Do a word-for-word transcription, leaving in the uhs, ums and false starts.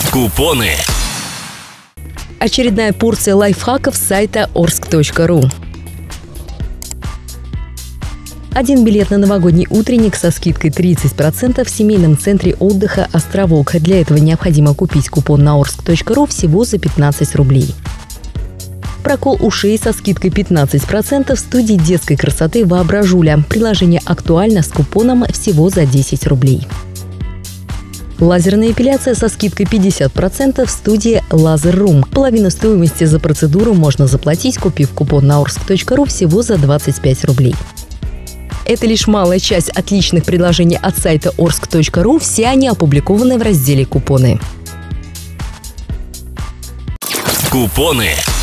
Купоны. Очередная порция лайфхаков с сайта орск точка ру. Один билет на новогодний утренник со скидкой тридцать процентов в семейном центре отдыха «Островок». Для этого необходимо купить купон на орск точка ру всего за пятнадцать рублей. Прокол ушей со скидкой пятнадцать процентов в студии детской красоты «Воображуля». Приложение актуально с купоном всего за десять рублей. Лазерная эпиляция со скидкой пятьдесят процентов в студии «Лазер-Рум». Половину стоимости за процедуру можно заплатить, купив купон на орск точка ру всего за двадцать пять рублей. Это лишь малая часть отличных предложений от сайта орск точка ру. Все они опубликованы в разделе «Купоны». Купоны.